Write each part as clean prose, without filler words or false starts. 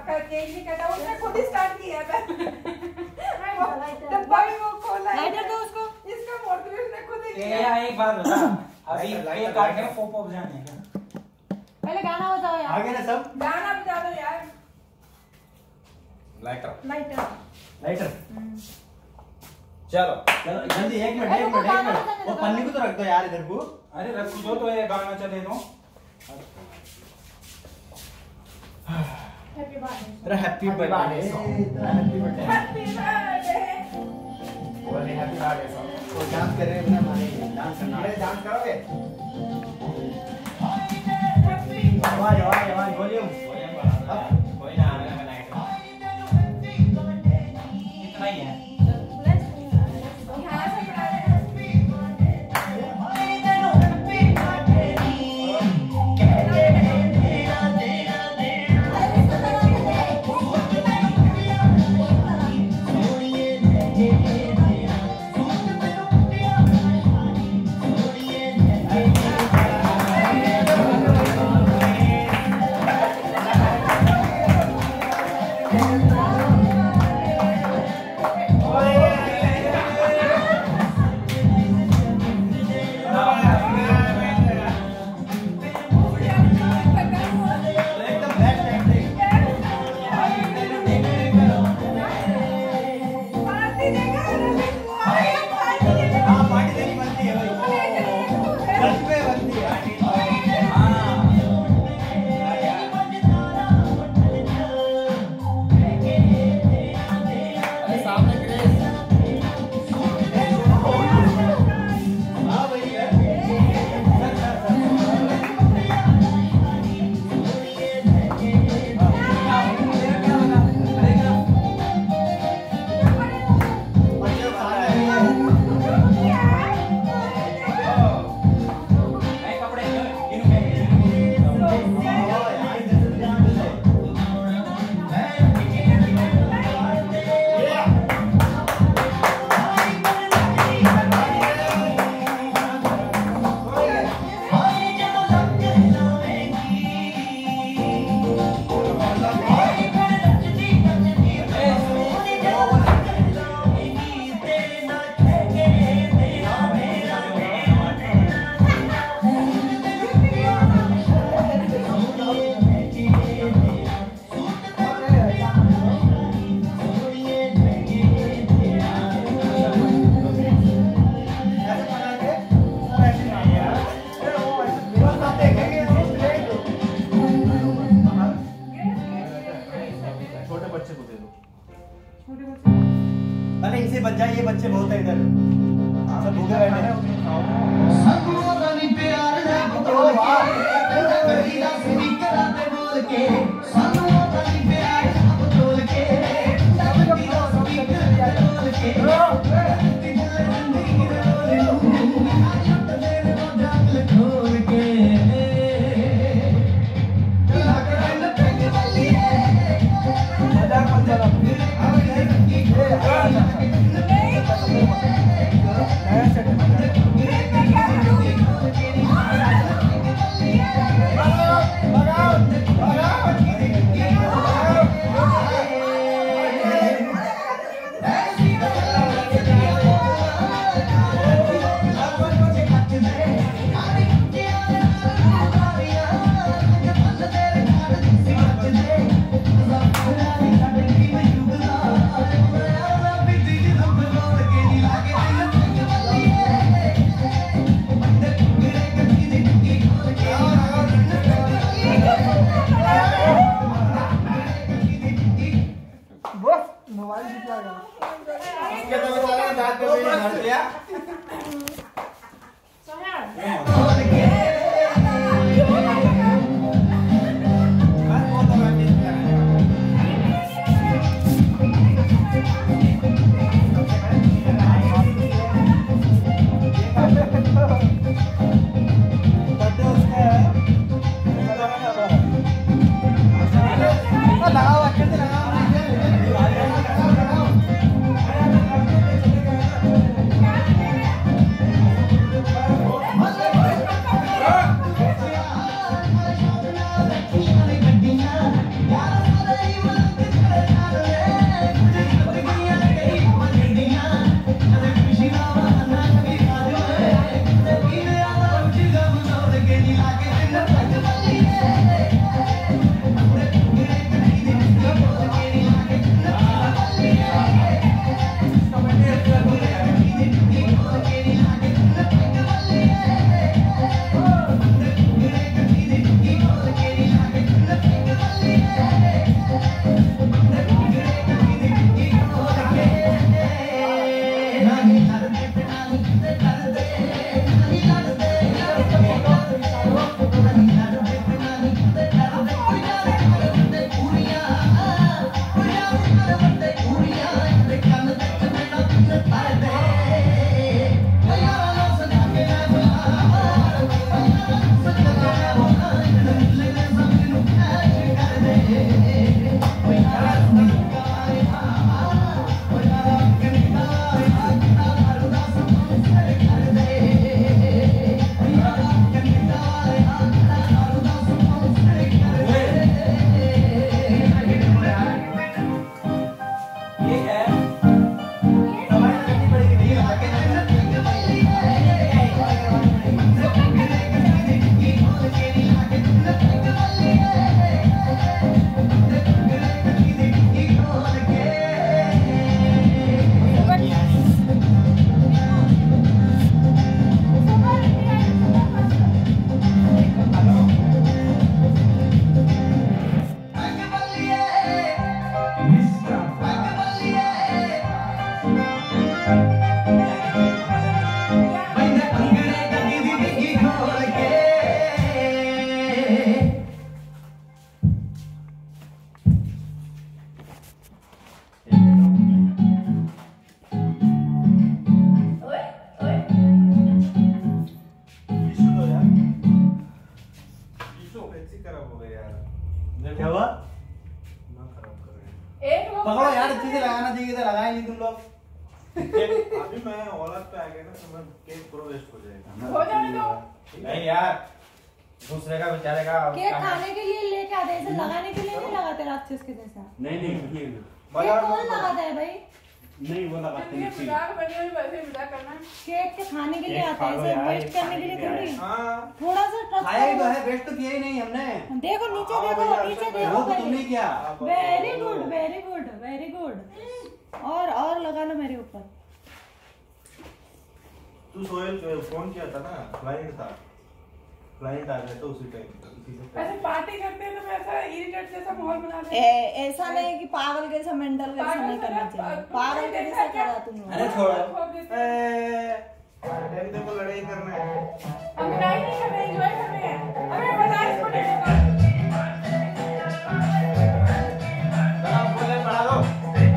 आपका केक नहीं कटा, उसने खुद ही स्टार्ट किया था। डब्बा भी वो खोला है। लाइटर दो उसको। इसका मोटिवेशन उसने खुद ही किया। ये एक बात बता, अभी केक काटने में पॉप अप जाने हैं क्या? पहले गाना बजाओ यार। आगे ना सब। गाना बजा दो यार। Lighter lighter. चलो चलो जल्दी, एक मिनट। वो पन्नी को तो रख दो यार इधर को। अरे रख दो तो ये गाना चले दो। Happy birthday. अरे happy birthday happy birthday happy birthday. बोले हैप्पी बर्थडे सॉन्ग। तो डांस कर रहे हैं ना, हमारे डांस करना है। डांस करोगे? आवाज आवाज आवाज वॉल्यूम। कोई ना आने का नाइट इतना ही है। यहाँ से बना रहे हैं। अरे इनसे बच जाए, ये बच्चे बहुत है इधर, सब भूखे बैठे हैं। Bagaimana? पेप्सी खराब हो गई यार। क्या हुआ? ना खराब कर रहे हैं। एक लोग पकड़ो यार, अच्छे से लगाना चाहिए था, लगाए नहीं तुम लोग। अभी मैं औलाद पे आ गया ना तो मैं केक पूरा वेस्ट हो जाएगा। हो जाने दो। नहीं यार, दूसरे का बेचारे का केक खाने के लिए लेके आते हैं, ऐसे लगाने के लिए नहीं लगाते राक्षस के जैसा। नहीं नहीं केक कौन लगाता है भाई? नहीं, वो लगाते ये नहीं। मजाक बने हुए वैसे मजाक करना है। केक के खाने के लिए केक आता है, खा लो ऐसे यार, वेस्ट एक करने के खाने लिए के लिए थोड़ी। हाँ थोड़ा सा ट्रस्ट खाया ही तो है, वेस्ट तो किया ही नहीं हमने। देखो नीचे, हाँ, देखो भैया, नीचे सब देखो वो तो तुमने पहले। किया। Very good, very good, very good. और लगा लो मेरे ऊपर। तू सोहेल को फोन किया था ना, क्लाइंट था, क्लाइंट आ गया तो उसी टाइम ऐसे पार्टी करते हैं तो ऐसा इरिटेट जैसा माहौल बना देते ऐसा नहीं कि पागल कैसा, मेंटल कैसा नहीं करना चाहिए। पागल कैसा करा तुम लोग? अरे छोड़ो। टाइम देखो, लड़ाई करना है। हम लड़ाई नहीं कर रहे, एंजॉय कर रहे हैं। अबे बता इसको नहीं बोले पढ़ा दो।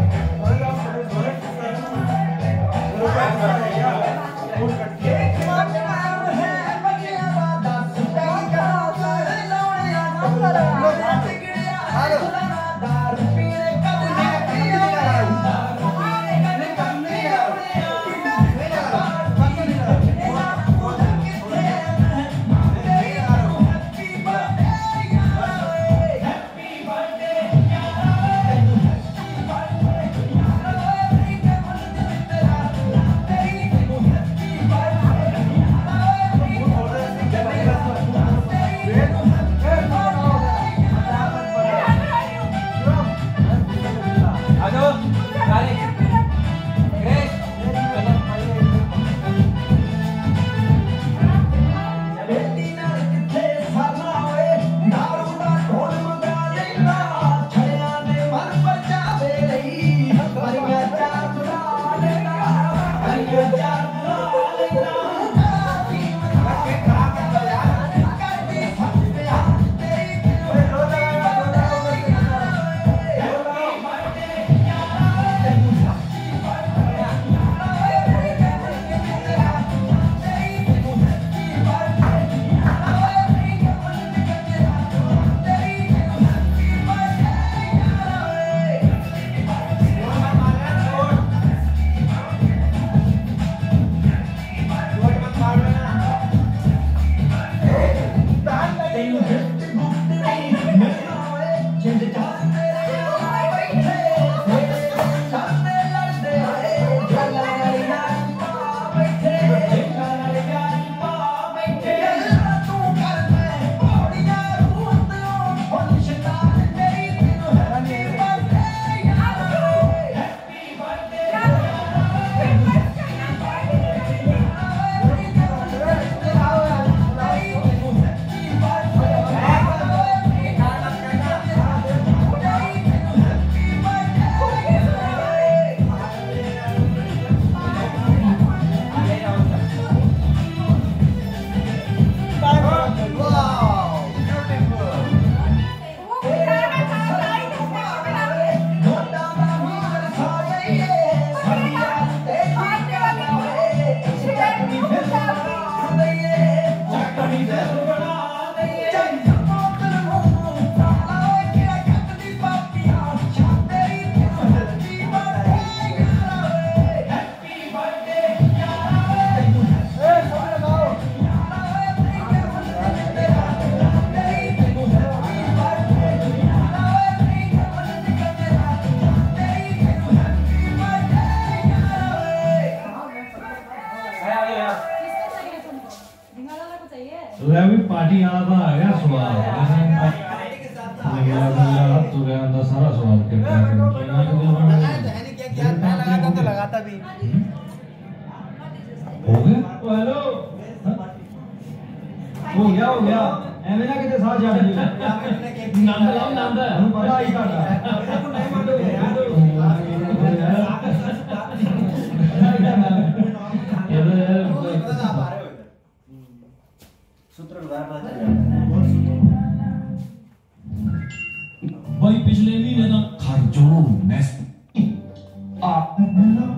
भी पार्टी यहाँ पर आ गया स्वाद तुरे अंदर सारा स्वाद के लगाता तो लगाता भी हो गया। हेलो हो गया एवेना के साथ जा रही है नंद हम पता ही काटा भाई पिछले महीने का खर्चो मैस आप